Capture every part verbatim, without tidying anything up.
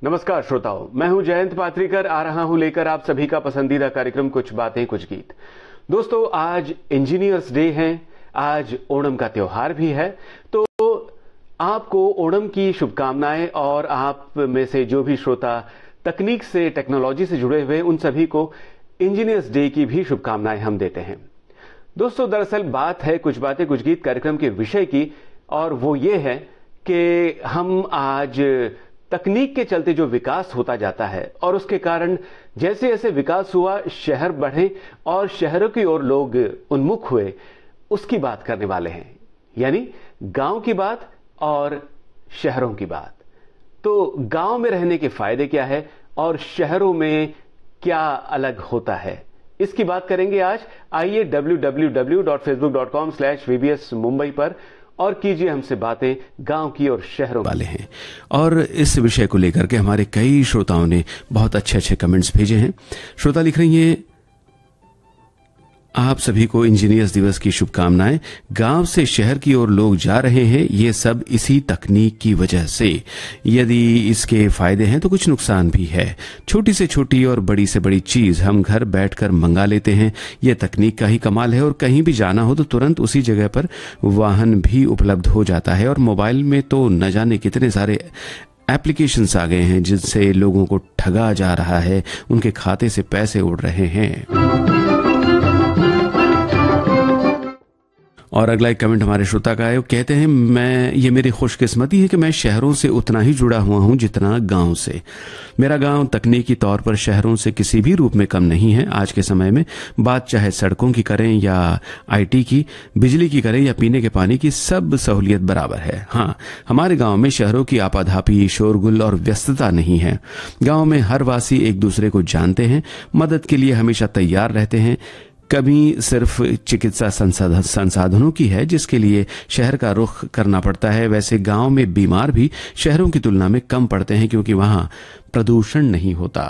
नमस्कार श्रोताओं, मैं हूं जयंत पात्रीकर, आ रहा हूं लेकर आप सभी का पसंदीदा कार्यक्रम कुछ बातें कुछ गीत। दोस्तों, आज इंजीनियर्स डे है, आज ओणम का त्योहार भी है, तो आपको ओणम की शुभकामनाएं। और आप में से जो भी श्रोता तकनीक से, टेक्नोलॉजी से जुड़े हुए, उन सभी को इंजीनियर्स डे की भी शुभकामनाएं हम देते हैं। दोस्तों, दरअसल बात है कुछ बातें कुछ गीत कार्यक्रम के विषय की, और वो ये है कि हम आज तकनीक के चलते जो विकास होता जाता है और उसके कारण जैसे जैसे विकास हुआ, शहर बढ़े और शहरों की ओर लोग उन्मुख हुए, उसकी बात करने वाले हैं। यानी गांव की बात और शहरों की बात। तो गांव में रहने के फायदे क्या है और शहरों में क्या अलग होता है, इसकी बात करेंगे आज। आइए W W W dot Facebook dot com slash V B S Mumbai पर और कीजिए हमसे बातें गांव की और शहरों वाले हैं। और इस विषय को लेकर के हमारे कई श्रोताओं ने बहुत अच्छे अच्छे कमेंट्स भेजे हैं। श्रोता लिख रही हैं, आप सभी को इंजीनियर्स दिवस की शुभकामनाएं। गांव से शहर की ओर लोग जा रहे हैं, ये सब इसी तकनीक की वजह से। यदि इसके फायदे हैं तो कुछ नुकसान भी है। छोटी से छोटी और बड़ी से बड़ी चीज हम घर बैठकर मंगा लेते हैं, ये तकनीक का ही कमाल है। और कहीं भी जाना हो तो तुरंत उसी जगह पर वाहन भी उपलब्ध हो जाता है। और मोबाइल में तो न जाने कितने सारे एप्लीकेशंस आ गए हैं जिनसे लोगों को ठगा जा रहा है, उनके खाते से पैसे उड़ रहे हैं। और अगला एक कमेंट हमारे श्रोता का है, वो कहते हैं, मैं ये मेरी खुशकिस्मती है कि मैं शहरों से उतना ही जुड़ा हुआ हूं जितना गांव से। मेरा गांव तकनीकी तौर पर शहरों से किसी भी रूप में कम नहीं है। आज के समय में बात चाहे सड़कों की करें या आईटी की, बिजली की करें या पीने के पानी की, सब सहूलियत बराबर है। हाँ, हमारे गांव में शहरों की आपाधापी, शोरगुल और व्यस्तता नहीं है। गांव में हर वासी एक दूसरे को जानते हैं, मदद के लिए हमेशा तैयार रहते हैं। कमी सिर्फ चिकित्सा संसाधनों की है जिसके लिए शहर का रुख करना पड़ता है। वैसे गांव में बीमार भी शहरों की तुलना में कम पड़ते हैं क्योंकि वहां प्रदूषण नहीं होता।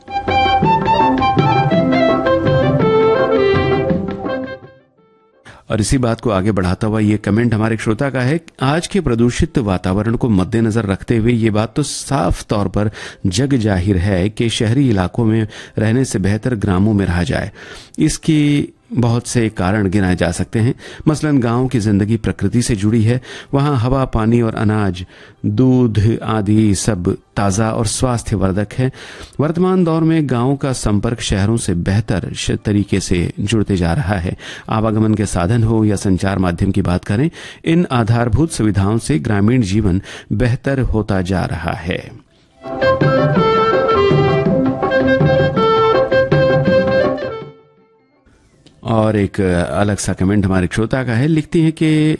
और इसी बात को आगे बढ़ाता हुआ ये कमेंट हमारे श्रोता का है, आज के प्रदूषित वातावरण को मद्देनजर रखते हुए ये बात तो साफ तौर पर जग जाहिर है कि शहरी इलाकों में रहने से बेहतर ग्रामों में रहा जाए। इसकी बहुत से कारण गिनाए जा सकते हैं। मसलन गांव की जिंदगी प्रकृति से जुड़ी है। वहां हवा, पानी और अनाज, दूध आदि सब ताज़ा और स्वास्थ्यवर्धक है। वर्तमान दौर में गांव का संपर्क शहरों से बेहतर तरीके से जुड़ते जा रहा है। आवागमन के साधन हो या संचार माध्यम की बात करें, इन आधारभूत सुविधाओं से ग्रामीण जीवन बेहतर होता जा रहा है। और एक अलग सा कमेंट हमारे श्रोता का है, लिखती हैं कि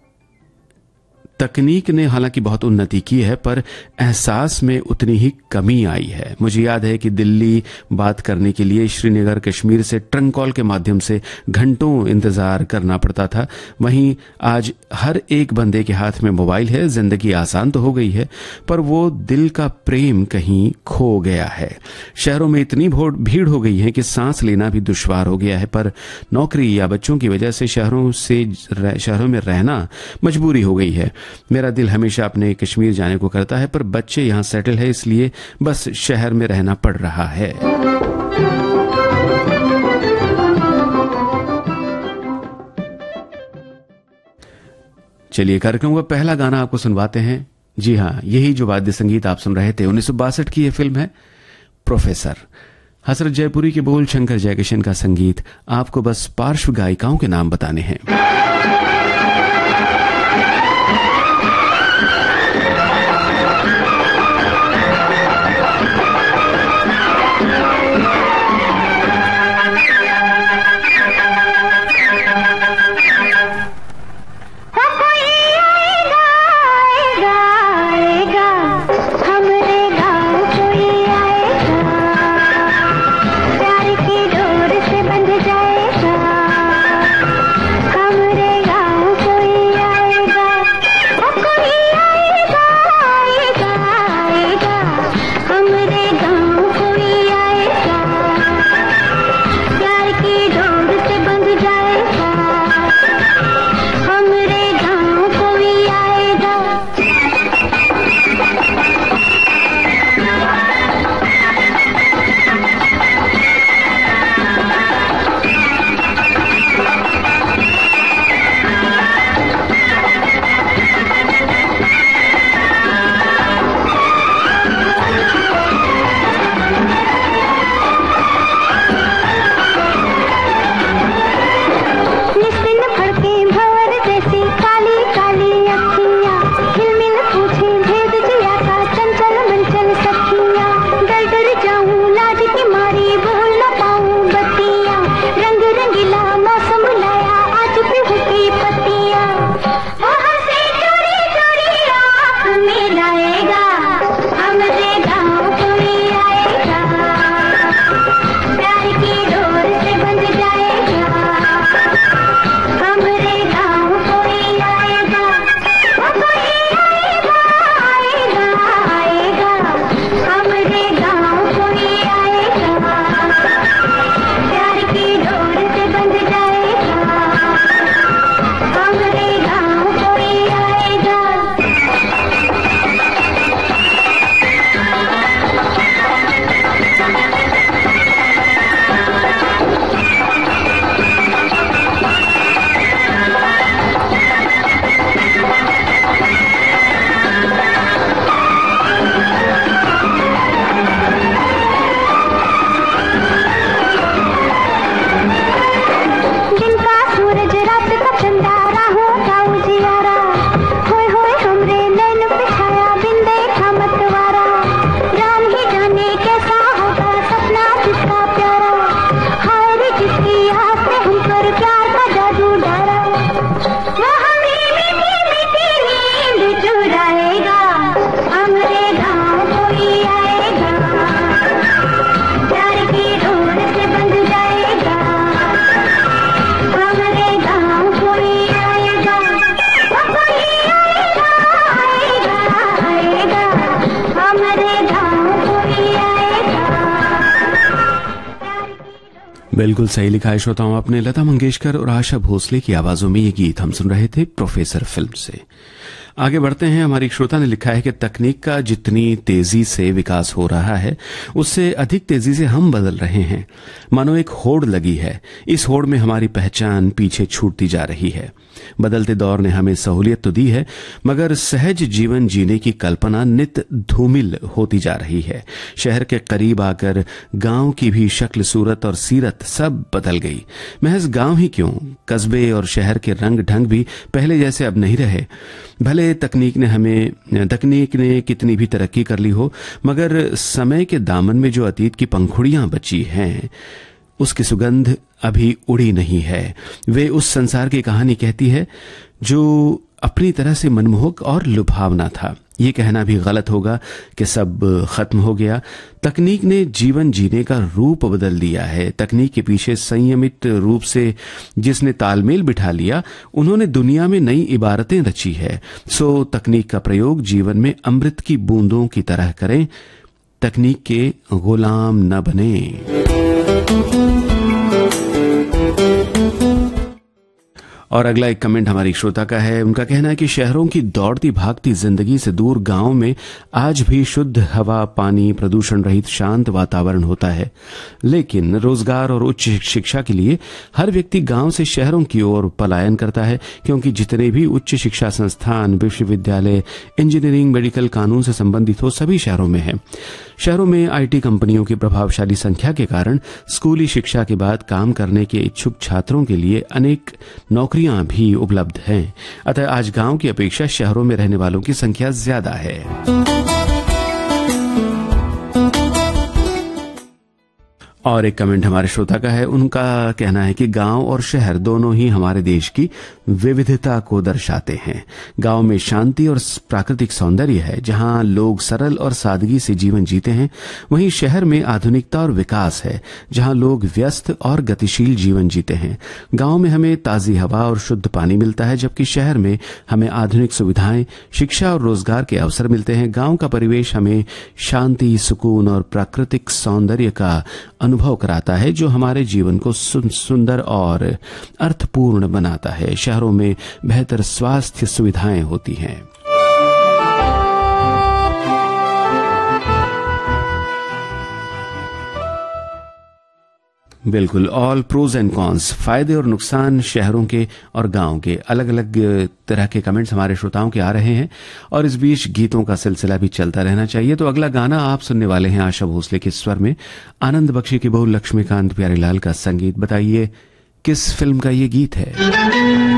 तकनीक ने हालांकि बहुत उन्नति की है पर एहसास में उतनी ही कमी आई है। मुझे याद है कि दिल्ली बात करने के लिए श्रीनगर, कश्मीर से ट्रंक कॉल के माध्यम से घंटों इंतजार करना पड़ता था। वहीं आज हर एक बंदे के हाथ में मोबाइल है। जिंदगी आसान तो हो गई है पर वो दिल का प्रेम कहीं खो गया है। शहरों में इतनी भीड़ हो गई है कि सांस लेना भी दुश्वार हो गया है। पर नौकरी या बच्चों की वजह से शहरों से शहरों में रहना मजबूरी हो गई है। मेरा दिल हमेशा अपने कश्मीर जाने को करता है पर बच्चे यहां सेटल है, इसलिए बस शहर में रहना पड़ रहा है। चलिए, कार्यक्रम का पहला गाना आपको सुनवाते हैं। जी हाँ, यही जो वाद्य संगीत आप सुन रहे थे, उन्नीस सौ बासठ की यह फिल्म है प्रोफेसर। हसरत जयपुरी के बोल, शंकर जयकिशन का संगीत। आपको बस पार्श्व गायिकाओं के नाम बताने हैं। प्यार की डोर से बंध जाएगा, हमरे गाँव बिल्कुल सही लिखा है श्रोताओं आपने। लता मंगेशकर और आशा भोसले की आवाजों में ये गीत हम सुन रहे थे प्रोफेसर फिल्म से। आगे बढ़ते हैं। हमारी एक श्रोता ने लिखा है कि तकनीक का जितनी तेजी से विकास हो रहा है उससे अधिक तेजी से हम बदल रहे हैं। मानो एक होड़ लगी है, इस होड़ में हमारी पहचान पीछे छूटती जा रही है। बदलते दौर ने हमें सहूलियत तो दी है, मगर सहज जीवन जीने की कल्पना नित धूमिल होती जा रही है। शहर के करीब आकर गांव की भी शक्ल सूरत और सीरत सब बदल गई। महज गांव ही क्यों, कस्बे और शहर के रंग ढंग भी पहले जैसे अब नहीं रहे। भले तकनीक ने हमें तकनीक ने कितनी भी तरक्की कर ली हो, मगर समय के दामन में जो अतीत की पंखुड़ियां बची हैं उसकी सुगंध अभी उड़ी नहीं है। वे उस संसार की कहानी कहती है जो अपनी तरह से मनमोहक और लुभावना था। ये कहना भी गलत होगा कि सब खत्म हो गया। तकनीक ने जीवन जीने का रूप बदल दिया है। तकनीक के पीछे संयमित रूप से जिसने तालमेल बिठा लिया, उन्होंने दुनिया में नई इबारतें रची है। सो तकनीक का प्रयोग जीवन में अमृत की बूंदों की तरह करें, तकनीक के गुलाम न बने। और अगला एक कमेंट हमारी श्रोता का है। उनका कहना है कि शहरों की दौड़ती भागती जिंदगी से दूर गांव में आज भी शुद्ध हवा, पानी, प्रदूषण रहित शांत वातावरण होता है। लेकिन रोजगार और उच्च शिक्षा के लिए हर व्यक्ति गांव से शहरों की ओर पलायन करता है, क्योंकि जितने भी उच्च शिक्षा संस्थान, विश्वविद्यालय, इंजीनियरिंग, मेडिकल, कानून से संबंधित हो, सभी शहरों में है। शहरों में आईटी कंपनियों की प्रभावशाली संख्या के कारण स्कूली शिक्षा के बाद काम करने के इच्छुक छात्रों के लिए अनेक नौकरियां भी उपलब्ध हैं। अतः आज गांव की अपेक्षा शहरों में रहने वालों की संख्या ज्यादा है। और एक कमेंट हमारे श्रोता का है। उनका कहना है कि गांव और शहर दोनों ही हमारे देश की विविधता को दर्शाते हैं। गांव में शांति और प्राकृतिक सौंदर्य है, जहां लोग सरल और सादगी से जीवन जीते हैं। वहीं शहर में आधुनिकता और विकास है, जहां लोग व्यस्त और गतिशील जीवन जीते हैं। गांव में हमें ताजी हवा और शुद्ध पानी मिलता है, जबकि शहर में हमें आधुनिक सुविधाएं, शिक्षा और रोजगार के अवसर मिलते हैं। गांव का परिवेश हमें शांति, सुकून और प्राकृतिक सौंदर्य का अनुभव कराता है, जो हमारे जीवन को सुंदर और अर्थपूर्ण बनाता है। शहरों में बेहतर स्वास्थ्य सुविधाएं होती हैं। बिल्कुल, ऑल प्रोज एंड कॉन्स, फायदे और नुकसान शहरों के और गांव के। अलग अलग तरह के कमेंट्स हमारे श्रोताओं के आ रहे हैं और इस बीच गीतों का सिलसिला भी चलता रहना चाहिए। तो अगला गाना आप सुनने वाले हैं आशा भोसले के स्वर में, आनंद बख्शी की बहू लक्ष्मीकांत प्यारेलाल का संगीत। बताइए किस फिल्म का ये गीत है?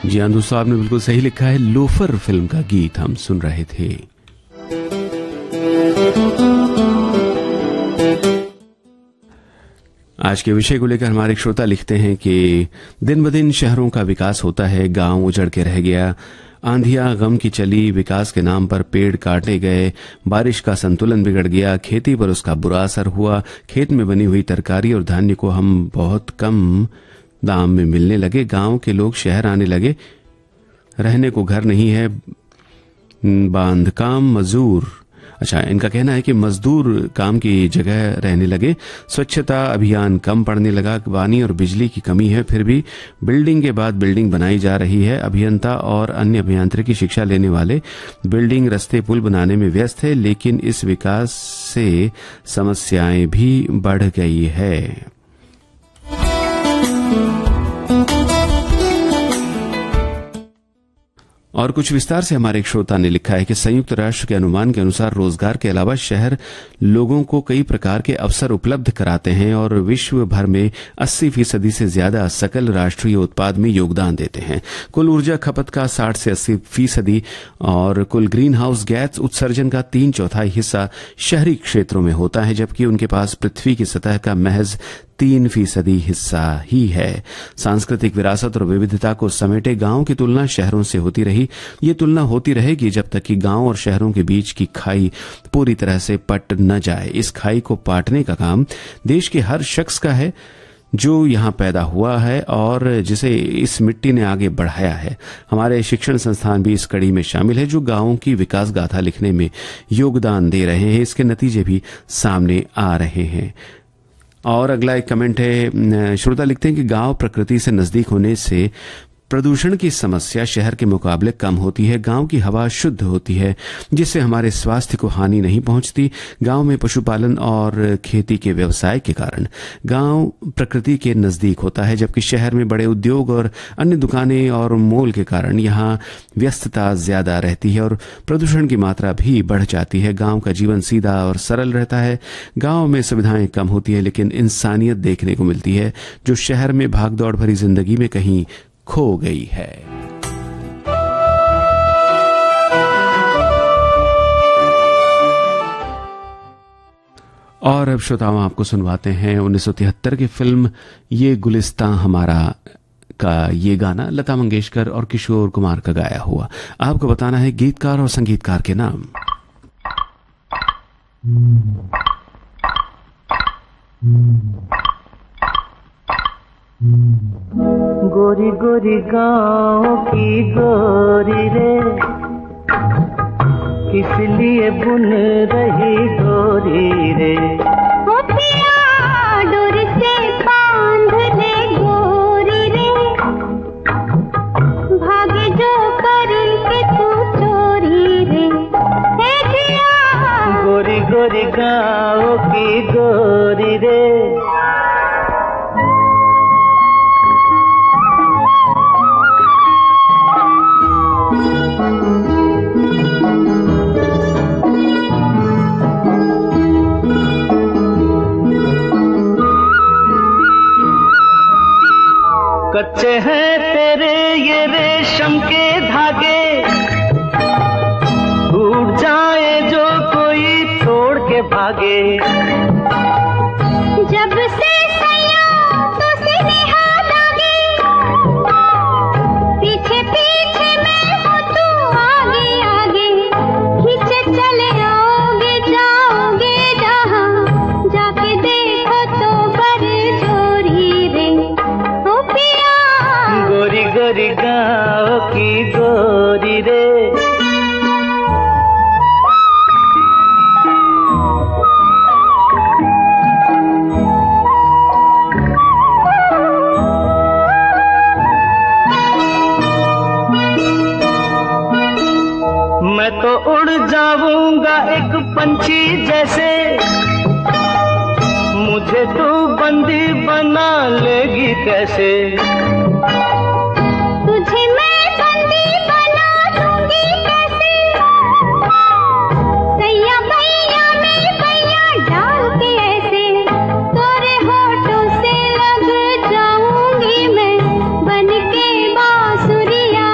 जी हाँ दोस्तों, आपने बिल्कुल सही लिखा है। लोफर फिल्म का गीत हम सुन रहे थे। आज के विषय को लेकर हमारे श्रोता लिखते हैं कि दिन ब दिन शहरों का विकास होता है, गांव उजड़ के रह गया, आंधियां गम की चली, विकास के नाम पर पेड़ काटे गए, बारिश का संतुलन बिगड़ गया, खेती पर उसका बुरा असर हुआ, खेत में बनी हुई तरकारी और धान्य को हम बहुत कम दाम में मिलने लगे, गांव के लोग शहर आने लगे, रहने को घर नहीं है, बांध काम मजदूर, अच्छा इनका कहना है कि मजदूर काम की जगह रहने लगे, स्वच्छता अभियान कम पड़ने लगा, पानी और बिजली की कमी है, फिर भी बिल्डिंग के बाद बिल्डिंग बनाई जा रही है, अभियंता और अन्य अभियांत्रिकी शिक्षा लेने वाले बिल्डिंग रस्ते पुल बनाने में व्यस्त है, लेकिन इस विकास से समस्याएं भी बढ़ गई है। और कुछ विस्तार से हमारे एक श्रोता ने लिखा है कि संयुक्त राष्ट्र के अनुमान के अनुसार रोजगार के अलावा शहर लोगों को कई प्रकार के अवसर उपलब्ध कराते हैं और विश्व भर में अस्सी फीसदी से ज्यादा सकल राष्ट्रीय उत्पाद में योगदान देते हैं। कुल ऊर्जा खपत का साठ से अस्सी फीसदी और कुल ग्रीन हाउस गैस उत्सर्जन का तीन चौथाई हिस्सा शहरी क्षेत्रों में होता है, जबकि उनके पास पृथ्वी की सतह का महज तीन फीसदी हिस्सा ही है। सांस्कृतिक विरासत और विविधता को समेटे गांव की तुलना शहरों से होती रही। ये तुलना होती रहेगी जब तक कि गांव और शहरों के बीच की खाई पूरी तरह से पट न जाए। इस खाई को पाटने का काम देश के हर शख्स का है जो यहाँ पैदा हुआ है और जिसे इस मिट्टी ने आगे बढ़ाया है। हमारे शिक्षण संस्थान भी इस कड़ी में शामिल है जो गांवों की विकास गाथा लिखने में योगदान दे रहे हैं। इसके नतीजे भी सामने आ रहे हैं। और अगला एक कमेंट है, श्रोता लिखते हैं कि गांव प्रकृति से नजदीक होने से प्रदूषण की समस्या शहर के मुकाबले कम होती है। गांव की हवा शुद्ध होती है जिससे हमारे स्वास्थ्य को हानि नहीं पहुंचती। गांव में पशुपालन और खेती के व्यवसाय के कारण गांव प्रकृति के नजदीक होता है, जबकि शहर में बड़े उद्योग और अन्य दुकानें और मॉल के कारण यहाँ व्यस्तता ज्यादा रहती है और प्रदूषण की मात्रा भी बढ़ जाती है। गांव का जीवन सीधा और सरल रहता है। गांव में सुविधाएं कम होती है लेकिन इंसानियत देखने को मिलती है जो शहर में भागदौड़ भरी जिंदगी में कहीं खो गई है। और अब श्रोताओं आपको सुनवाते हैं उन्नीस सौ तिहत्तर की फिल्म ये गुलिस्तां हमारा का ये गाना लता मंगेशकर और किशोर कुमार का गाया हुआ। आपको बताना है गीतकार और संगीतकार के नाम। गोरी गोरी गाँव की गोरी रे, किस लिए बुन रही डोरी रे। ओ पिया डोर से बांध ले गोरी रे, भागे जो करके तू चोरी रे। हे जिया गोरी गोरी गाँव की गोरी रे। कच्चे हैं तेरे ये रेशम के धागे, टूट जाए जो कोई तोड़ के भागे। जब से सैया तो सिनेहा लागे, पीछे पीछे मैं हूँ तू आगे आगे। खींचे चले आओगे जाओगे जहाँ, जाके देखो तो बड़े जोरी रे। ओ पिया गोरी गोरी गाँव की गोरी रे। मैं तो उड़ जाऊंगा एक पंछी जैसे, मुझे तू बंदी बना लेगी कैसे। तुझे मैं बंदी बना दूंगी कैसे, सैया भैया में भैया डाल के ऐसे। तोरे होठों से लग जाऊंगी मैं, बन के बांसुरिया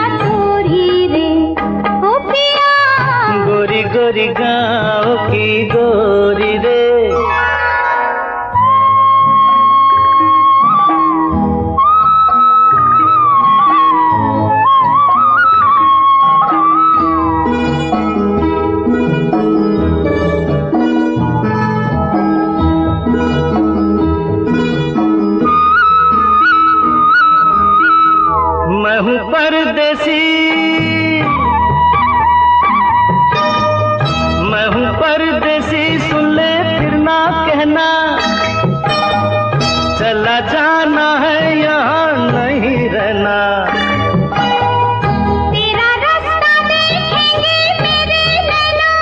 गोरी गाँव की गोरी रे। मैं हूँ परदेसी, मैं हूँ परदेसी, सुन ले फिर ना कहना, चला जाना है यहाँ नहीं रहना। तेरा रास्ता देखेंगे मेरे नैना,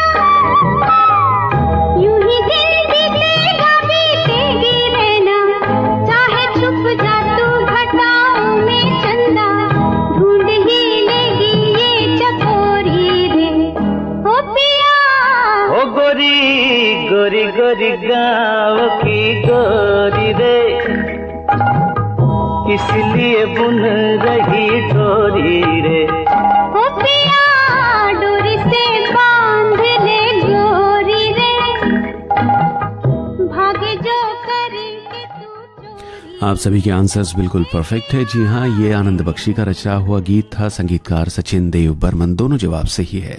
यूं ही दिन बीतेगा बीतेगी रहना। चाहे छुप जा तू घटाओं में चंदा, ढूंढ ही लेगी ये चकोरी रे। ओ पिया ओ गोरी गोरी गोरी गाँव की गोरी रे, किस लिए बुन रही डोरी रे। ओ पिया डोरी से बांध ले गोरी रे, भागे जो करके तू चोरी। आप सभी के आंसर्स बिल्कुल परफेक्ट है। जी हाँ, ये आनंद बख्शी का रचा हुआ गीत था। संगीतकार सचिन देव बर्मन। दोनों जवाब सही है।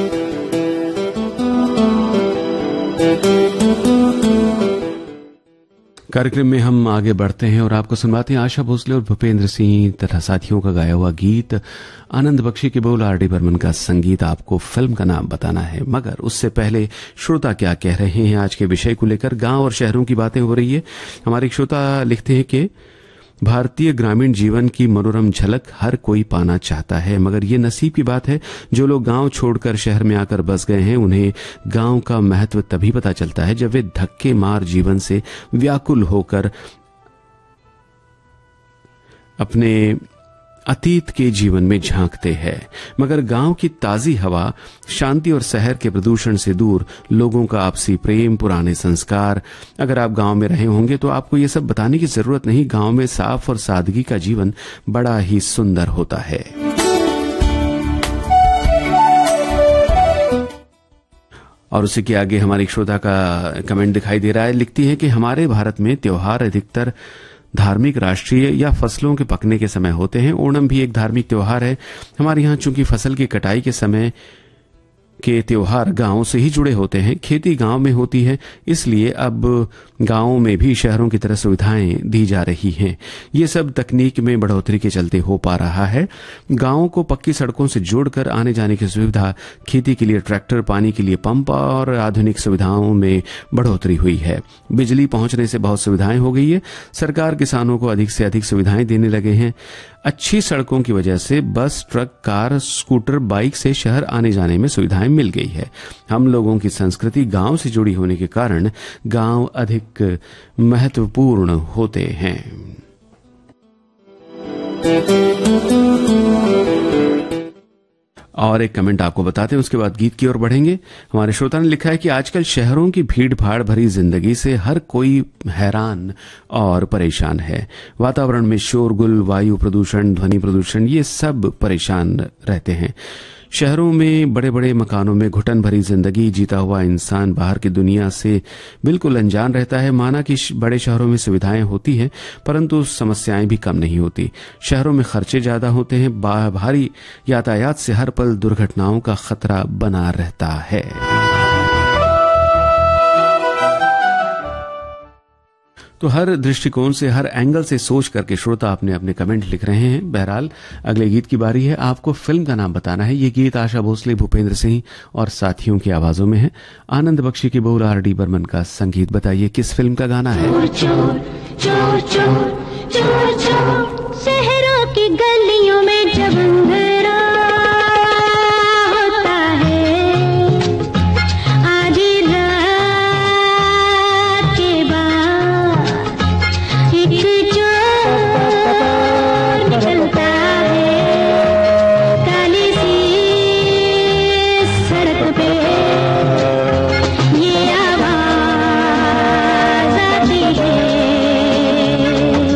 कार्यक्रम में हम आगे बढ़ते हैं और आपको सुनवाते हैं आशा भोसले और भूपेंद्र सिंह तथा साथियों का गाया हुआ गीत। आनंद बख्शी के बोल, आर डी बर्मन का संगीत। आपको फिल्म का नाम बताना है, मगर उससे पहले श्रोता क्या कह रहे हैं आज के विषय को लेकर। गांव और शहरों की बातें हो रही है। हमारे श्रोता लिखते हैं कि भारतीय ग्रामीण जीवन की मनोरम झलक हर कोई पाना चाहता है, मगर ये नसीब की बात है जो लोग गांव छोड़कर शहर में आकर बस गए हैं, उन्हें गांव का महत्व तभी पता चलता है जब वे धक्के मार जीवन से व्याकुल होकर अपने अतीत के जीवन में झांकते हैं। मगर गांव की ताजी हवा, शांति और शहर के प्रदूषण से दूर लोगों का आपसी प्रेम, पुराने संस्कार। अगर आप गांव में रहे होंगे तो आपको ये सब बताने की जरूरत नहीं। गांव में साफ और सादगी का जीवन बड़ा ही सुंदर होता है। और उसी के आगे हमारी श्रोता का कमेंट दिखाई दे रहा है। लिखती है कि हमारे भारत में त्योहार अधिकतर धार्मिक, राष्ट्रीय या फसलों के पकने के समय होते हैं। ओणम भी एक धार्मिक त्योहार है। हमारे यहाँ चूंकि फसल की कटाई के समय के त्योहार गांव से ही जुड़े होते हैं, खेती गांव में होती है, इसलिए अब गांवों में भी शहरों की तरह सुविधाएं दी जा रही हैं। ये सब तकनीक में बढ़ोतरी के चलते हो पा रहा है। गांवों को पक्की सड़कों से जोड़कर आने जाने की सुविधा, खेती के लिए ट्रैक्टर, पानी के लिए पंप और आधुनिक सुविधाओं में बढ़ोतरी हुई है। बिजली पहुंचने से बहुत सुविधाएं हो गई है। सरकार किसानों को अधिक से अधिक सुविधाएं देने लगे हैं। अच्छी सड़कों की वजह से बस, ट्रक, कार, स्कूटर, बाइक से शहर आने जाने में सुविधाएं मिल गई है। हम लोगों की संस्कृति गांव से जुड़ी होने के कारण गांव अधिक महत्वपूर्ण होते हैं। और एक कमेंट आपको बताते हैं, उसके बाद गीत की ओर बढ़ेंगे। हमारे श्रोता ने लिखा है कि आजकल शहरों की भीड़ भाड़ भरी जिंदगी से हर कोई हैरान और परेशान है। वातावरण में शोरगुल, वायु प्रदूषण, ध्वनि प्रदूषण, ये सब परेशान रहते हैं। शहरों में बड़े बड़े मकानों में घुटन भरी जिंदगी जीता हुआ इंसान बाहर की दुनिया से बिल्कुल अनजान रहता है। माना कि बड़े शहरों में सुविधाएं होती हैं, परंतु समस्याएं भी कम नहीं होती। शहरों में खर्चे ज्यादा होते हैं। भारी यातायात से हर पल दुर्घटनाओं का खतरा बना रहता है। तो हर दृष्टिकोण से, हर एंगल से सोच करके श्रोता अपने अपने कमेंट लिख रहे हैं। बहरहाल अगले गीत की बारी है। आपको फिल्म का नाम बताना है। ये गीत आशा भोसले, भूपेंद्र सिंह और साथियों की आवाजों में है। आनंद बख्शी की बोल, आर डी बर्मन का संगीत। बताइए किस फिल्म का गाना है। चोर चोर चोर चोर चोर चोर शहरों की गलियों में जब अंधेरा होता है, आधी रात के बाद एक चोर निकलता है काली सी सड़क पे। ये आवाज आती है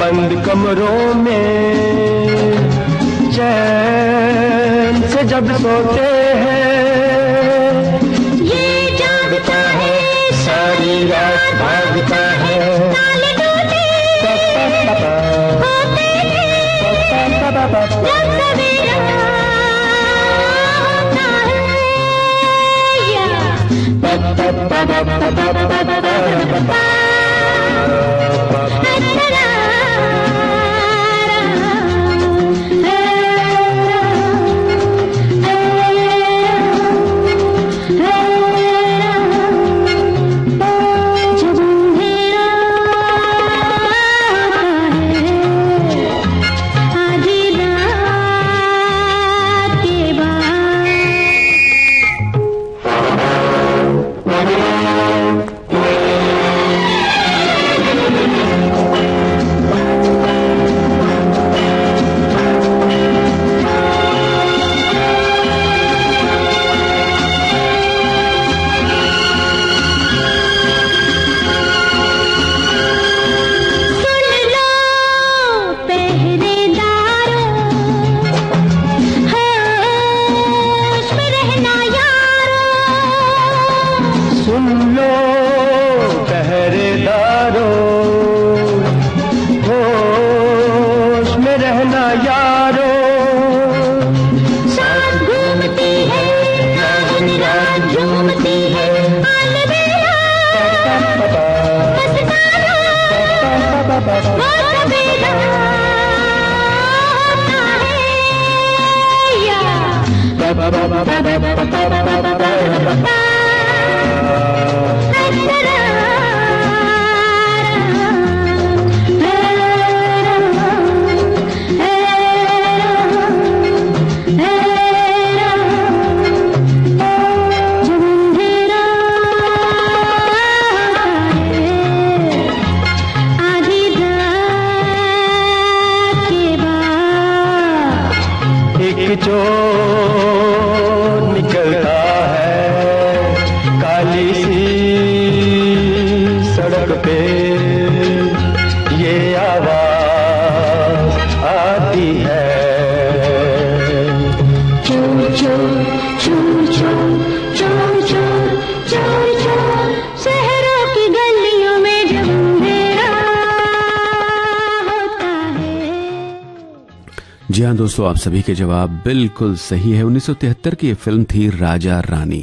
बंद कमरों में चैन से जब सोते हैं, ये जागता है सारी रात भागता है, ताले टूटे होते हैं जब सवेरा होता है, या जी हाँ दोस्तों, आप सभी के जवाब बिल्कुल सही है। उन्नीस सौ तिहत्तर की ये फिल्म थी राजा रानी।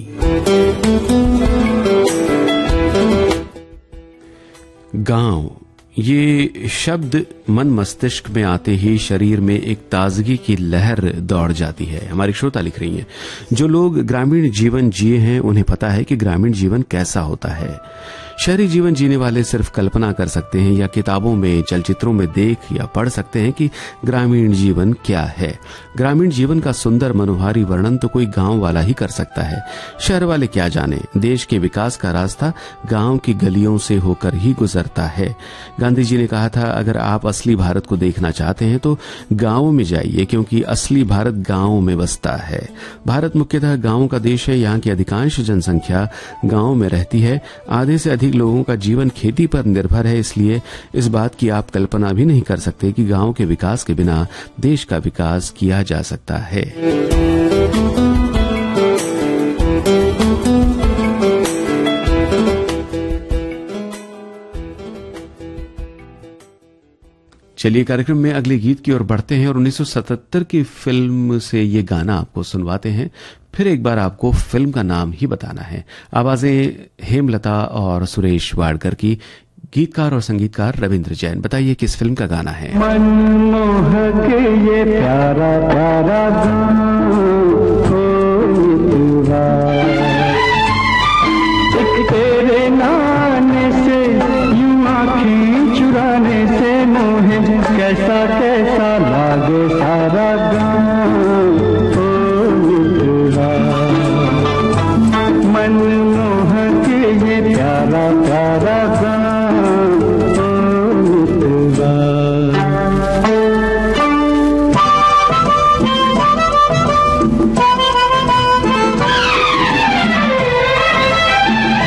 गांव, ये शब्द मन मस्तिष्क में आते ही शरीर में एक ताजगी की लहर दौड़ जाती है। हमारी श्रोता लिख रही हैं, जो लोग ग्रामीण जीवन जिए हैं उन्हें पता है कि ग्रामीण जीवन कैसा होता है। शहरी जीवन जीने वाले सिर्फ कल्पना कर सकते हैं या किताबों में, चलचित्रों में देख या पढ़ सकते हैं कि ग्रामीण जीवन क्या है। ग्रामीण जीवन का सुंदर मनोहारी वर्णन तो कोई गांव वाला ही कर सकता है, शहर वाले क्या जाने। देश के विकास का रास्ता गांव की गलियों से होकर ही गुजरता है। गांधी जी ने कहा था, अगर आप असली भारत को देखना चाहते हैं तो गांवों में जाइए, क्योंकि असली भारत गांवों में बसता है। भारत मुख्यतः गांवों का देश है। यहाँ की अधिकांश जनसंख्या गांव में रहती है। आधे से अधिक लोगों का जीवन खेती पर निर्भर है। इसलिए इस बात की आप कल्पना भी नहीं कर सकते कि गांव के विकास के बिना देश का विकास किया जा सकता है। चलिए कार्यक्रम में अगले गीत की ओर बढ़ते हैं और उन्नीस सौ सतहत्तर की फिल्म से ये गाना आपको सुनवाते हैं। फिर एक बार आपको फिल्म का नाम ही बताना है। आवाजें हेमलता और सुरेश वाडकर की, गीतकार और संगीतकार रविंद्र जैन। बताइए किस फिल्म का गाना है। मनमोहक ये प्यारा प्यारा एक तेरे नाने से यूं आँखें चुराने से मोहे कैसा कैसा लागे सारा गाँव। मनमोहक ये प्यारा प्यारा गाँव।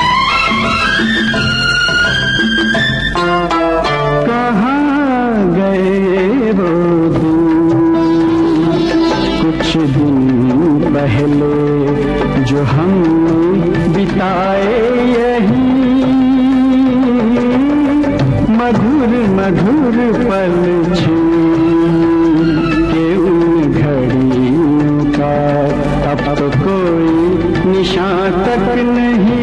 कहाँ गए पहले जो हमने बिताए यहीं, मधुर मधुर पल छीन के उन घड़ियों का अब तो कोई निशान तक नहीं।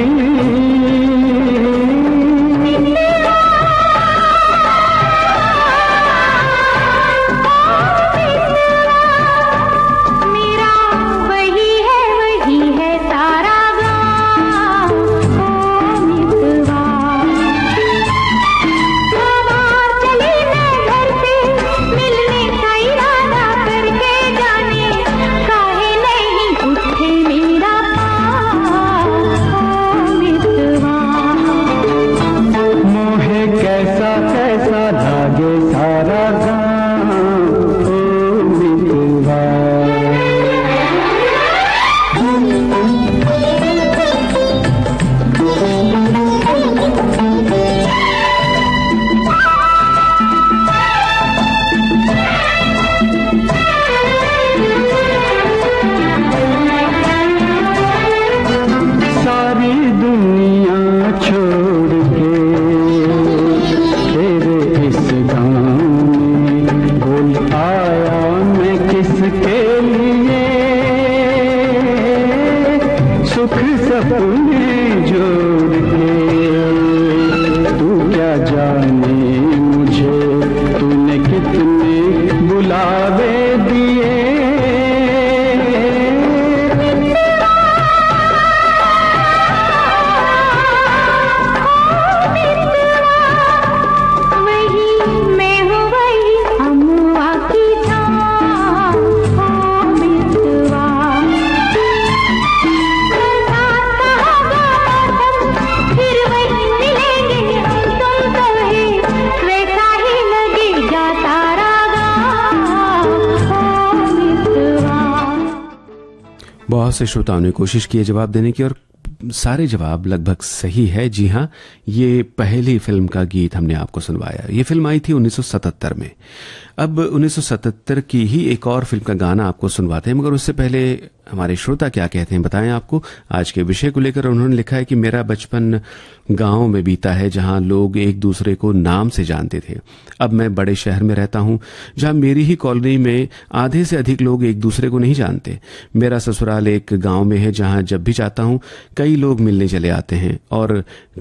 बहुत से श्रोताओं ने कोशिश की है जवाब देने की और सारे जवाब लगभग सही है। जी हाँ, ये पहली फिल्म का गीत हमने आपको सुनवाया। ये फिल्म आई थी उन्नीस सौ सतहत्तर में। अब उन्नीस सौ सतहत्तर की ही एक और फिल्म का गाना आपको सुनवाते हैं, मगर उससे पहले हमारे श्रोता क्या कहते हैं बताएं आपको। आज के विषय को लेकर उन्होंने लिखा है कि मेरा बचपन गांव में बीता है जहां लोग एक दूसरे को नाम से जानते थे। अब मैं बड़े शहर में रहता हूं जहां मेरी ही कॉलोनी में आधे से अधिक लोग एक दूसरे को नहीं जानते। मेरा ससुराल एक गांव में है जहां जब भी जाता हूं कई लोग मिलने चले आते हैं और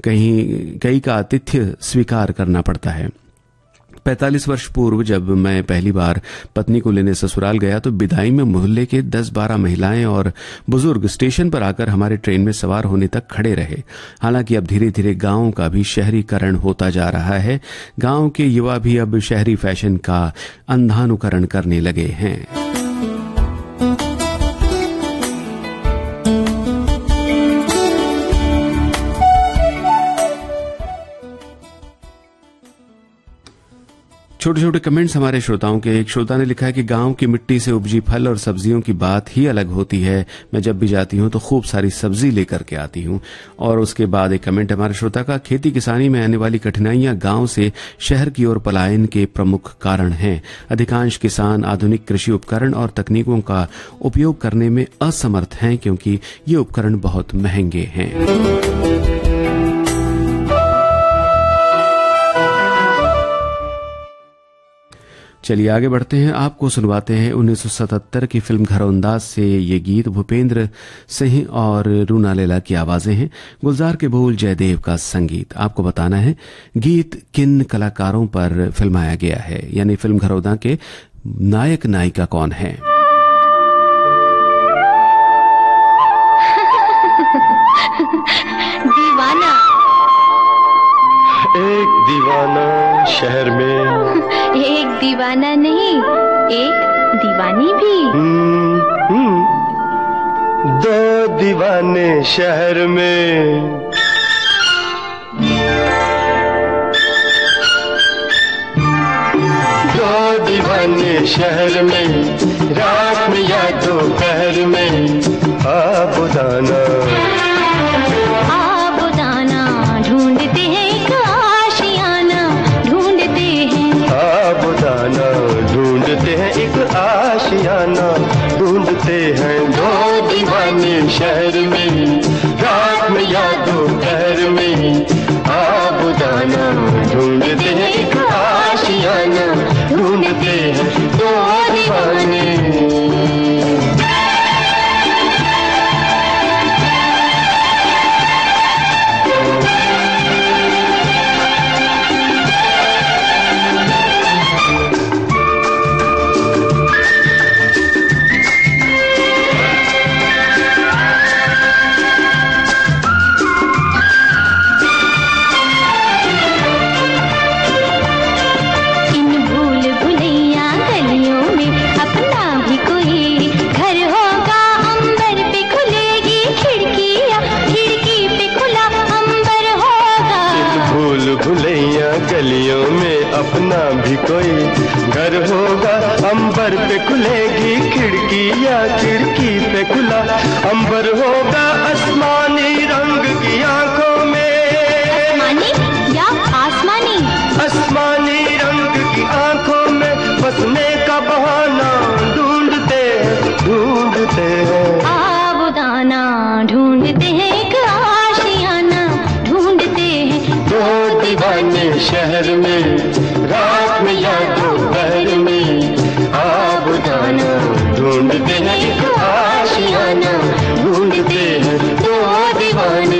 कहीं कई का आतिथ्य स्वीकार करना पड़ता है। पैंतालीस वर्ष पूर्व जब मैं पहली बार पत्नी को लेने ससुराल गया तो विदाई में मोहल्ले के दस बारह महिलाएं और बुजुर्ग स्टेशन पर आकर हमारे ट्रेन में सवार होने तक खड़े रहे। हालांकि अब धीरे धीरे गांव का भी शहरीकरण होता जा रहा है। गांव के युवा भी अब शहरी फैशन का अंधानुकरण करने लगे हैं। छोटे छोटे कमेंट्स हमारे श्रोताओं के। एक श्रोता ने लिखा है कि गांव की मिट्टी से उपजी फल और सब्जियों की बात ही अलग होती है। मैं जब भी जाती हूं तो खूब सारी सब्जी लेकर के आती हूं। और उसके बाद एक कमेंट हमारे श्रोता का, खेती किसानी में आने वाली कठिनाइयां गांव से शहर की ओर पलायन के प्रमुख कारण हैं। अधिकांश किसान आधुनिक कृषि उपकरण और तकनीकों का उपयोग करने में असमर्थ हैं क्योंकि ये उपकरण बहुत महंगे हैं। चलिए आगे बढ़ते हैं। आपको सुनवाते हैं उन्नीस सौ सतहत्तर की फिल्म घरौंदाज से ये गीत। भूपेंद्र सिंह और रूना लैला की आवाजें हैं, गुलजार के बोल, जयदेव का संगीत। आपको बताना है गीत किन कलाकारों पर फिल्माया गया है, यानी फिल्म घरौंदा के नायक नायिका कौन है। दीवाना एक दीवाना शहर में, एक दीवाना नहीं एक दीवानी भी। हम्म, हम्म, दो दीवाने शहर में। दो दीवाने शहर में, रात में या दोपहर में। आबुदाना आबुदाना ढूंढते हैं एक आशियाना, ढूंढते हैं आबुदाना ढूंढते हैं एक आशियाना, ढूंढते हैं दो दीवाने शहर में, रात में या दोपहर में आबुदाना ढूंढते हैं एक आशियाना, ढूंढते हैं दो दीवाने। गलियों में अपना भी कोई घर होगा, अंबर पे खुलेगी खिड़की या खिड़की पे खुला अंबर होगा, आसमानी रंग की आंखों में, आसमानी या आसमानी, आसमानी रंग की आंखों में बसने का बहाना ढूंढते हैं, ढूंढते हैं आबुदाना, ढूंढते हैं एक आशियाना, ढूंढते हैं दो दीवाने शहर में, रात में या दोपहर में आबुदाना ढूंढते हैं एक आशियाना, ढूंढते हैं दो दीवाने।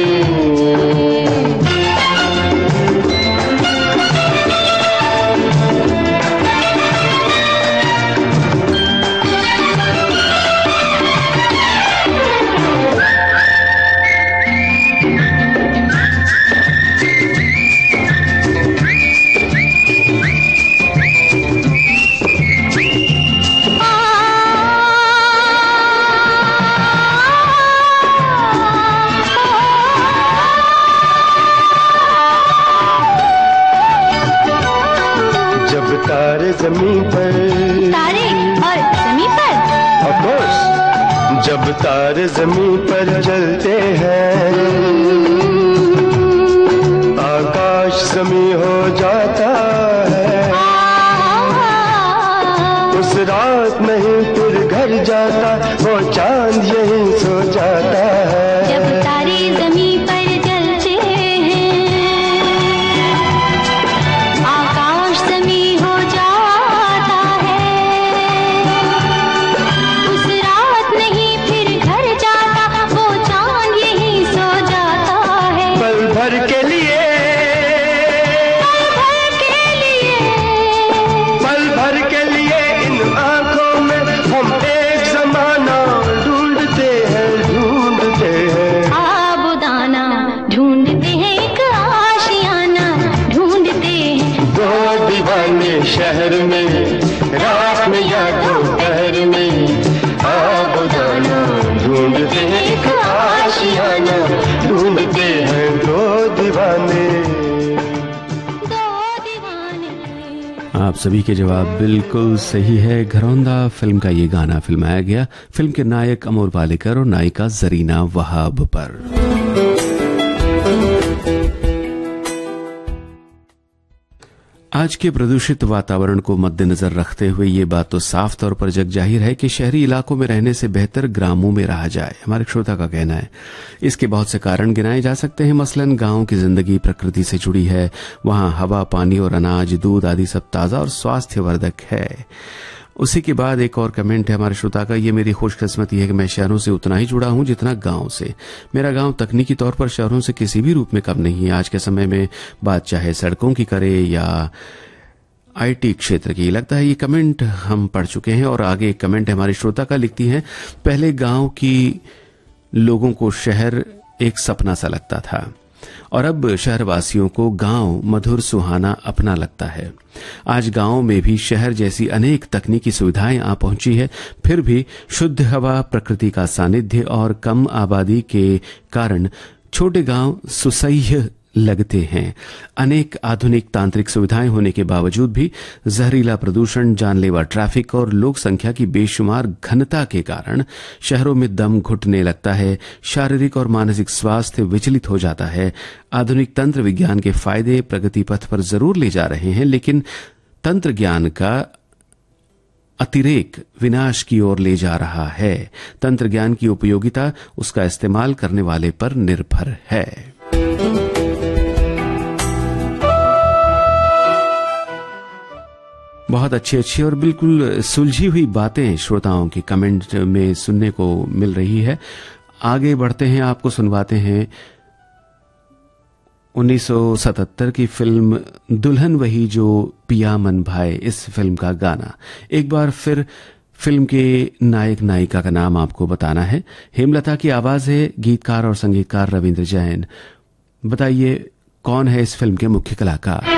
तारे जमीन पर, तारे और जमीन पर, ऑफ कोर्स, जब तारे जमीन पर चलते हैं आकाश जमीन हो जाता है, उस रात नहीं फिर घर जाता वो चांद यहीं सो जाता है। जब तारे जमीन पर चलते हैं आकाश जमीन हो जाता है, उस रात नहीं फिर घर जाता वो चांद यहीं सो जाता है। पल भर के लिए, पल भर के लिए, पल भर के लिए इन आंखों में हम एक जमाना ढूंढते हैं, ढूंढते हैं आबुदाना, ढूंढते हैं एक आशियाना, ढूंढते हैं दो दीवाने शहर में, रात में या दोपहर में आबुदाना ढूंढते हैं एक आशियाना, ढूंढते हैं दो दीवाने। दो दीवाने। आप सभी के जवाब बिल्कुल सही है। घरौंदा फिल्म का ये गाना फिल्माया गया फिल्म के नायक अमर पालेकर और नायिका जरीना वहाब पर। आज के प्रदूषित वातावरण को मद्देनजर रखते हुए ये बात तो साफ तौर पर जग जाहिर है कि शहरी इलाकों में रहने से बेहतर ग्रामों में रहा जाए, हमारे श्रोता का कहना है। इसके बहुत से कारण गिनाए जा सकते हैं। मसलन गांव की जिंदगी प्रकृति से जुड़ी है, वहां हवा, पानी और अनाज, दूध आदि सब ताजा और स्वास्थ्यवर्धक है। उसी के बाद एक और कमेंट है हमारे श्रोता का, ये मेरी खुशकिस्मती है कि मैं शहरों से उतना ही जुड़ा हूं जितना गांव से। मेरा गांव तकनीकी तौर पर शहरों से किसी भी रूप में कम नहीं है। आज के समय में बात चाहे सड़कों की करे या आईटी क्षेत्र की। लगता है ये कमेंट हम पढ़ चुके हैं। और आगे एक कमेंट है हमारी श्रोता का, लिखती हैं, पहले गांव की लोगों को शहर एक सपना सा लगता था और अब शहरवासियों को गांव मधुर सुहाना अपना लगता है। आज गांव में भी शहर जैसी अनेक तकनीकी सुविधाएं आ पहुंची है, फिर भी शुद्ध हवा, प्रकृति का सानिध्य और कम आबादी के कारण छोटे गांव सुसह्य लगते हैं। अनेक आधुनिक तांत्रिक सुविधाएं होने के बावजूद भी जहरीला प्रदूषण, जानलेवा ट्रैफिक और लोक संख्या की बेशुमार घनता के कारण शहरों में दम घुटने लगता है, शारीरिक और मानसिक स्वास्थ्य विचलित हो जाता है। आधुनिक तंत्र विज्ञान के फायदे प्रगति पथ पर जरूर ले जा रहे हैं, लेकिन तंत्र ज्ञान का अतिरेक विनाश की ओर ले जा रहा है। तंत्र ज्ञान की उपयोगिता उसका इस्तेमाल करने वाले पर निर्भर है। बहुत अच्छी अच्छी और बिल्कुल सुलझी हुई बातें श्रोताओं की कमेंट में सुनने को मिल रही है। आगे बढ़ते हैं, आपको सुनवाते हैं उन्नीस सौ सतहत्तर की फिल्म दुल्हन वही जो पिया मन भाए, इस फिल्म का गाना। एक बार फिर फिल्म के नायक नायिका का नाम आपको बताना है। हेमलता की आवाज है, गीतकार और संगीतकार रविंद्र जैन। बताइए कौन है इस फिल्म के मुख्य कलाकार?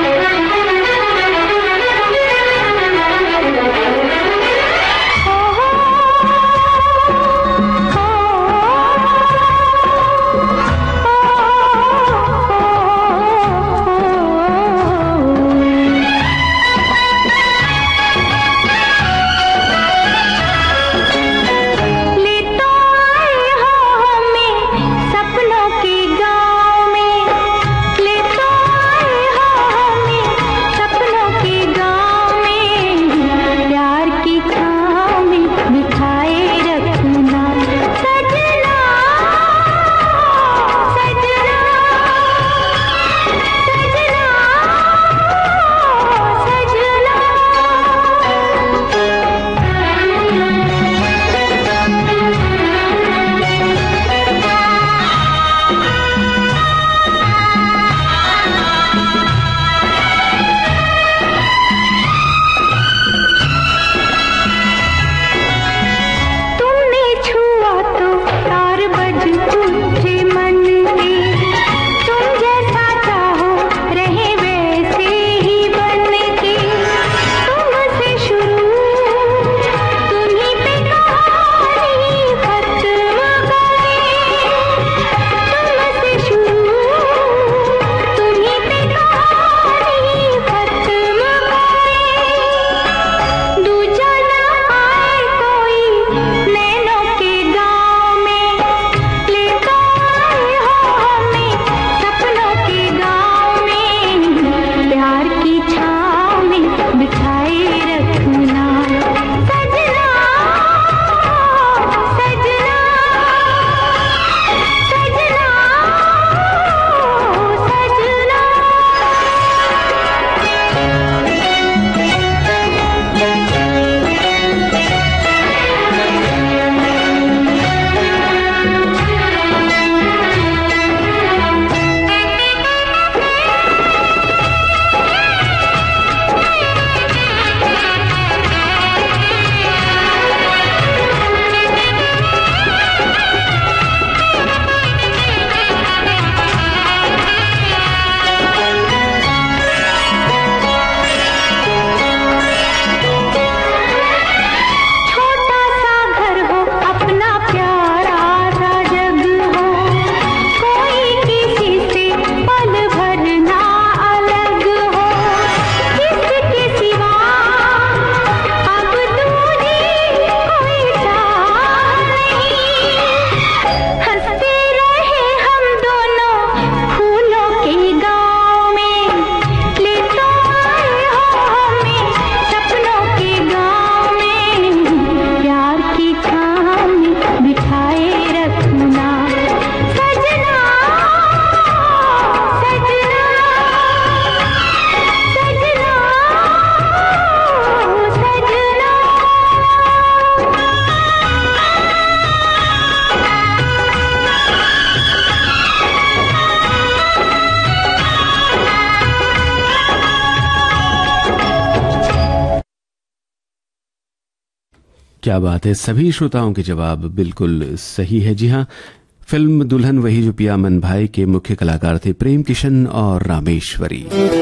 क्या बात है, सभी श्रोताओं के जवाब बिल्कुल सही है। जी हाँ, फिल्म दुल्हन वही जो पिया मन भाई के मुख्य कलाकार थे प्रेम किशन और रामेश्वरी।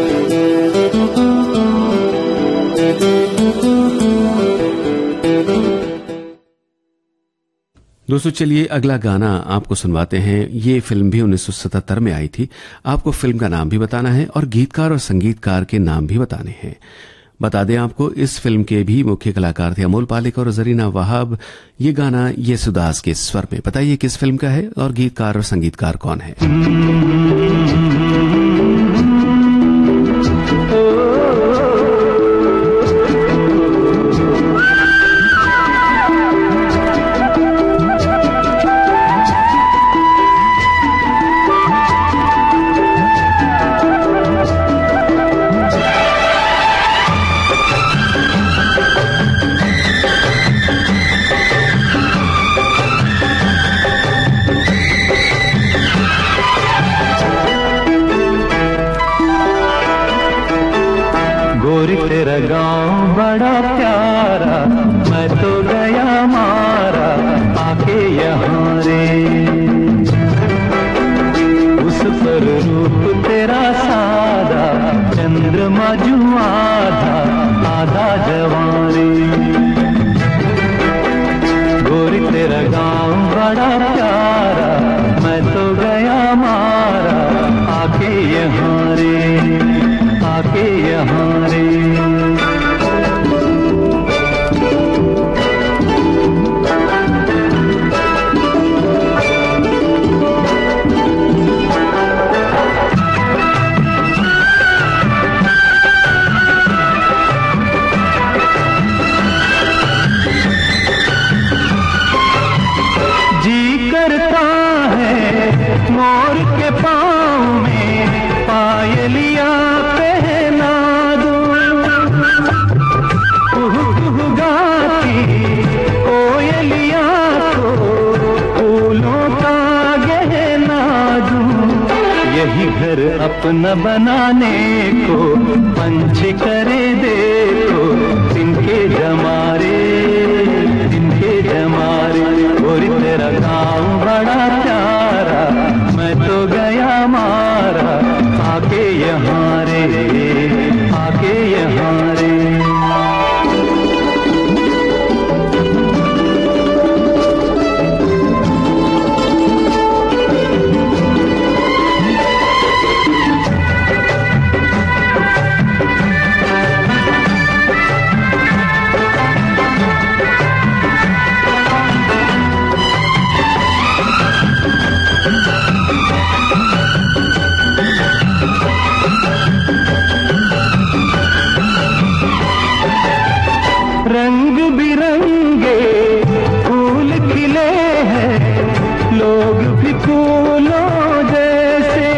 दोस्तों चलिए अगला गाना आपको सुनवाते हैं। ये फिल्म भी उन्नीस सौ सतहत्तर में आई थी। आपको फिल्म का नाम भी बताना है और गीतकार और संगीतकार के नाम भी बताने हैं। बता दें आपको, इस फिल्म के भी मुख्य कलाकार थे अमोल पालेकर और जरीना वहाब। ये गाना येसुदास के स्वर में। बताइए किस फिल्म का है और गीतकार और संगीतकार कौन है? प्यारा, मैं तो गया मारा आके यहाँ रे। उस पर रूप तेरा सादा, चंद्रमा जू आधा आधा जवान रे। गोरी तेरा गाँव बड़ा प्यारा, मैं तो गया मारा आके यहाँ रे, आके यहाँ रे। मोर के पाँव में पायलिया पहना दूं, कुहू कुहू गाती कोयलिया को फूलों का गहना दूं। यही घर अपना बनाने को पंछी करे देखो, तिनके जमारे तिनके जमारे। और तेरा गाँव बड़ा प्यारा, मैं तो गया मारा आके यहाँ रे, आके यहाँ रे। रंग बिरंगे फूल खिले हैं, लोग भी फूलों जैसे।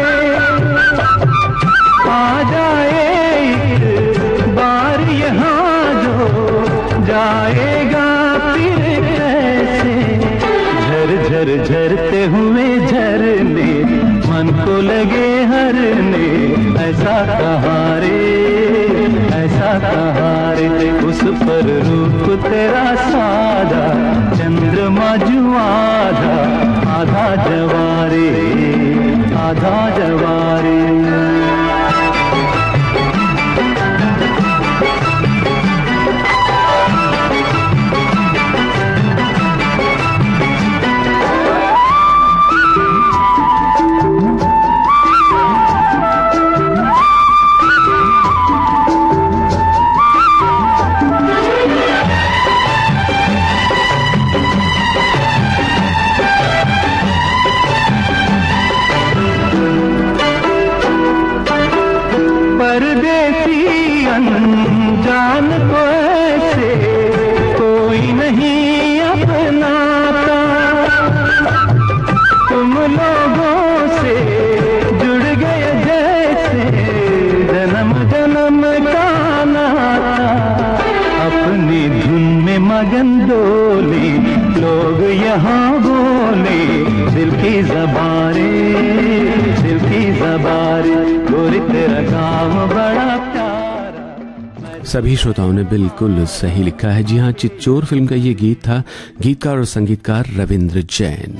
आ जाए एक बार यहाँ जो जाएगा फिर कैसे। झर झर झरते हुए झरने मन को लगे हरने, ऐसा कहाँ रे, ऐसा कहाँ रे। उस पर रूप तेरा सादा, चंद्रमा जू आधा आधा जवारे, आधा जवारे। परदेसी अनजान को ऐसे कोई नहीं अपनाता, तुम लोगों से जुड़ गए जैसे जन्म जन्म का नाता। अपनी धुन में मगन डोले लोग यहाँ बोले, दिल की ज़बारे, दिल की ज़बारे। गोरी तेरा काम बड़ा प्यारा। सभी श्रोताओं ने बिल्कुल सही लिखा है। जी हाँ, चिच्चोर फिल्म का ये गीत था, गीतकार और संगीतकार रविंद्र जैन।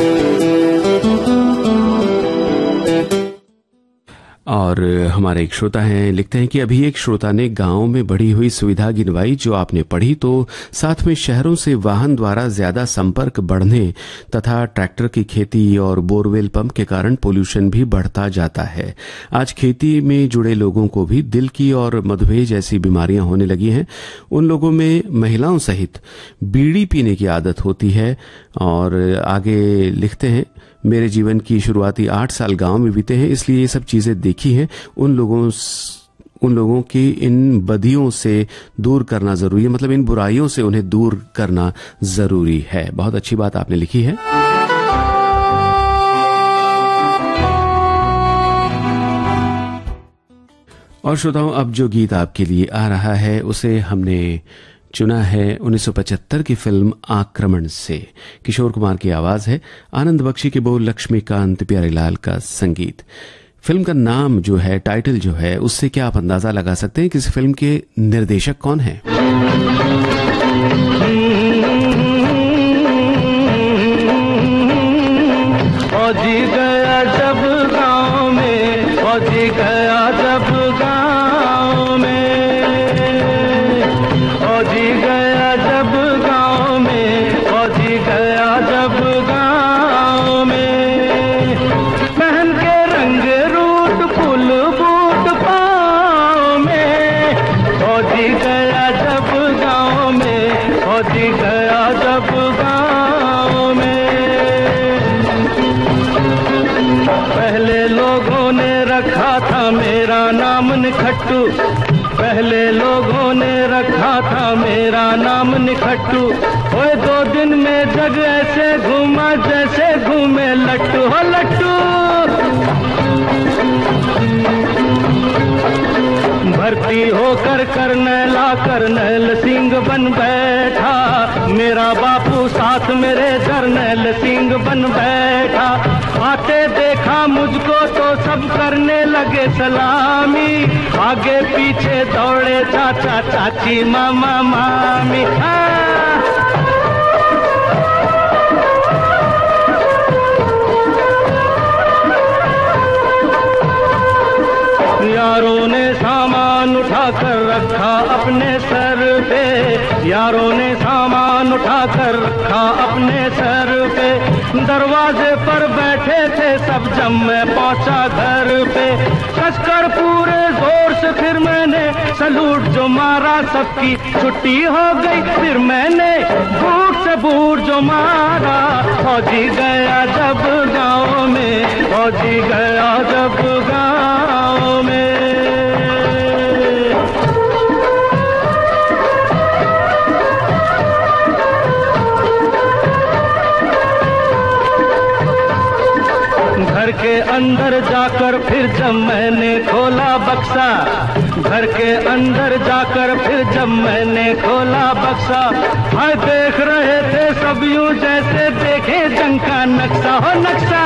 और हमारे एक श्रोता हैं, लिखते हैं कि अभी एक श्रोता ने गांव में बढ़ी हुई सुविधा गिनवाई जो आपने पढ़ी, तो साथ में शहरों से वाहन द्वारा ज्यादा संपर्क बढ़ने तथा ट्रैक्टर की खेती और बोरवेल पंप के कारण पोल्यूशन भी बढ़ता जाता है। आज खेती में जुड़े लोगों को भी दिल की और मधुमेह जैसी बीमारियां होने लगी हैं। उन लोगों में महिलाओं सहित बीड़ी पीने की आदत होती है। और आगे लिखते हैं, मेरे जीवन की शुरुआती आठ साल गांव में बीते हैं, इसलिए ये सब चीजें देखी हैं। उन लोगों उन लोगों की इन बदियों से दूर करना जरूरी है, मतलब इन बुराइयों से उन्हें दूर करना जरूरी है। बहुत अच्छी बात आपने लिखी है। और श्रोताओं, अब जो गीत आपके लिए आ रहा है उसे हमने चुना है उन्नीस सौ पचहत्तर की फिल्म आक्रमण से। किशोर कुमार की आवाज है, आनंद बख्शी के बोल, लक्ष्मीकांत प्यारेलाल का संगीत। फिल्म का नाम जो है, टाइटल जो है, उससे क्या आप अंदाजा लगा सकते हैं कि इस फिल्म के निर्देशक कौन हैं? फौजी गया जब गाँव में, फौजी गया जब गाँव में, फौजी गया जब गाँव में, फौजी गया जब गाँव में, पहन के रंग रूट फुल बूट पाँव में, फौजी गया जब गाँव में, फौजी गया जब गाँव में। पहले लोगों ने रखा था मेरा नाम निखट्टू, पहले लोगों ने रखा था मेरा नाम निखट्टू, ओए दो दिन में जग ऐसे घूमा जैसे घूमे लट्टू हो लट्टू। भर्ती होकर करनैला करनैल सिंह बन बैठा, मेरा बापू साथ मेरे जर्नैल सिंह बन बैठा। आते देखा मुझको तो सब करने लगे सलामी, आगे पीछे दौड़े चाचा चाची मामा मामी। यारों ने सामान उठा कर रखा अपने सर पे, यारों ने सामान उठा कर रखा अपने सर पे, दरवाजे पर बैठे थे सब जब मैं पहुंचा घर पे, कसकर पूरे जोर से फिर मैंने सलूट जो मारा, सबकी छुट्टी हो गई फिर मैंने बूट से बूट जो मारा। फौजी गया जब गाँव में, फौजी गया जब गाँव में। घर के अंदर जाकर फिर जब मैंने खोला बक्सा, घर के अंदर जाकर फिर जब मैंने खोला बक्सा, हाय देख रहे थे सब यूं जैसे देखे जंग का नक्शा हो नक्शा।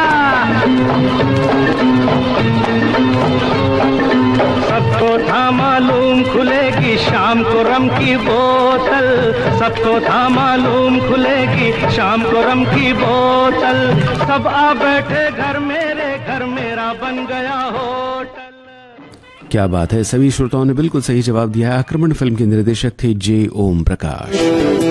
सबको था मालूम खुलेगी शाम को रम की बोतल, सबको था मालूम खुलेगी शाम को रम की बोतल, सब आ बैठे घर मेरे, घर मेरा बन गया होटल। क्या बात है, सभी श्रोताओं ने बिल्कुल सही जवाब दिया। आक्रमण फिल्म के निर्देशक थे जे ओम प्रकाश।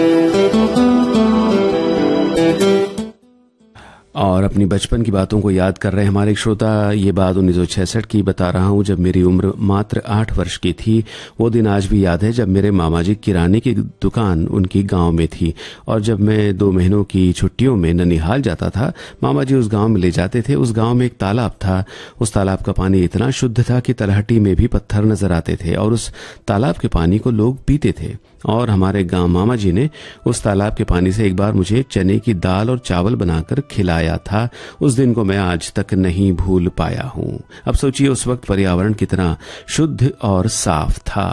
और अपनी बचपन की बातों को याद कर रहे हैं हमारे एक श्रोता। ये बात उन्नीस सौ छियासठ की बता रहा हूं, जब मेरी उम्र मात्र आठ वर्ष की थी। वो दिन आज भी याद है जब मेरे मामा जी किराने की दुकान उनकी गांव में थी, और जब मैं दो महीनों की छुट्टियों में ननिहाल जाता था, मामा जी उस गांव में ले जाते थे। उस गांव में एक तालाब था। उस तालाब का पानी इतना शुद्ध था कि तलहटी में भी पत्थर नजर आते थे, और उस तालाब के पानी को लोग पीते थे। और हमारे गांव मामा जी ने उस तालाब के पानी से एक बार मुझे चने की दाल और चावल बनाकर खिलाया था। उस दिन को मैं आज तक नहीं भूल पाया हूं। अब सोचिए उस वक्त पर्यावरण कितना शुद्ध और साफ था।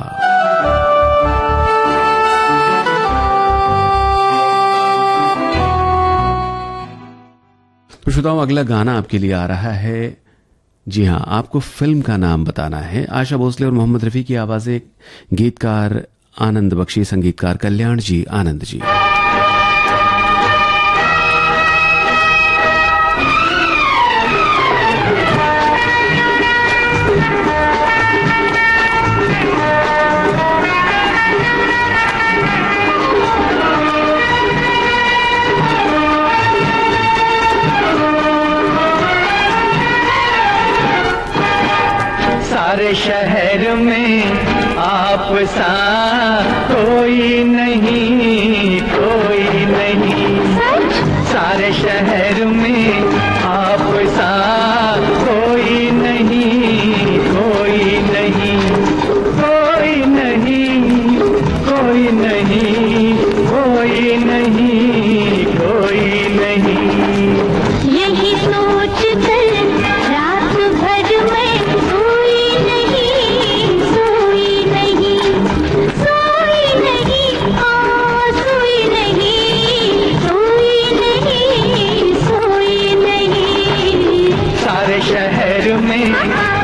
तो श्रोताओं, अगला गाना आपके लिए आ रहा है। जी हां, आपको फिल्म का नाम बताना है। आशा भोसले और मोहम्मद रफी की आवाजें, गीतकार आनंद बख्शी, संगीतकार कल्याण जी आनंद जी। सारे शहर में आप सा कोई नहीं, कोई नहीं, सारे शहर में आप सा कोई नहीं, कोई नहीं, कोई नहीं, कोई नहीं, कोई नहीं, कोई नहीं। यही सोच कर रात भर में सोई नहीं, सोई नहीं, सोई नहीं, हाँ सोई नहीं, सोई नहीं, सोई नहीं। सारे शहर में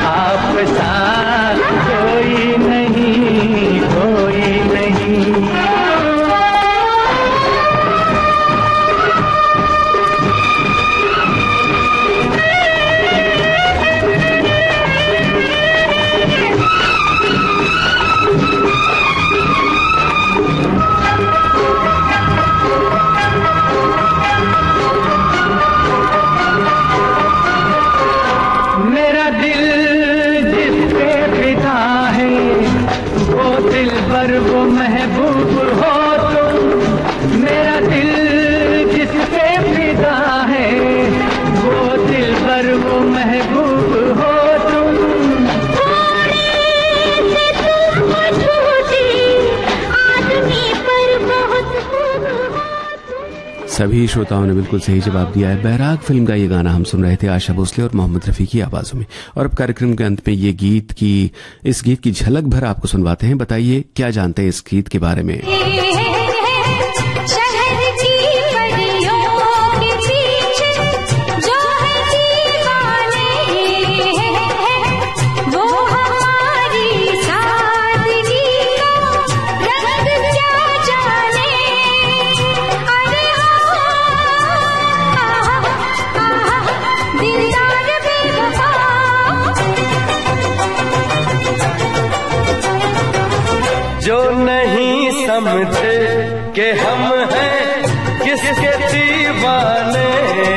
सभी श्रोताओं ने बिल्कुल सही जवाब दिया है। बैराग फिल्म का ये गाना हम सुन रहे थे आशा भोसले और मोहम्मद रफी की आवाजों में। और अब कार्यक्रम के अंत में ये गीत की इस गीत की झलक भर आपको सुनवाते हैं। बताइए क्या जानते हैं इस गीत के बारे में। जो नहीं समझे कि हम हैं किसके दीवाने,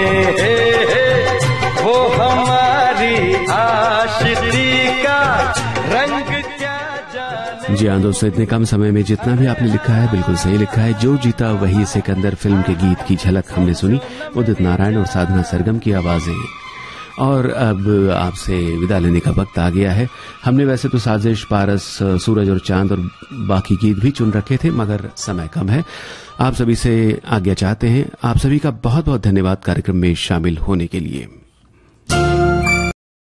वो हमारी आशिकी का रंग क्या जाने। जी हाँ दोस्तों, इतने कम समय में जितना भी आपने लिखा है बिल्कुल सही लिखा है। जो जीता वही सिकंदर फिल्म के गीत की झलक हमने सुनी, उदित नारायण और साधना सरगम की आवाजें। और अब आपसे विदा लेने का वक्त आ गया है। हमने वैसे तो साजिश, पारस, सूरज और चांद और बाकी गीत भी चुन रखे थे, मगर समय कम है। आप सभी से आज्ञा चाहते हैं। आप सभी का बहुत बहुत धन्यवाद कार्यक्रम में शामिल होने के लिए।